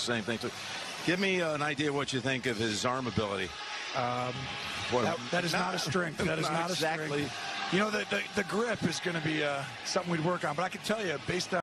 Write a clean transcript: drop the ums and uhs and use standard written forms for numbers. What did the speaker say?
same thing. So give me an idea of what you think of his arm ability. That is not a strength. That is not exactly. a strength. You know, the grip is going to be something we'd work on. But I can tell you, based on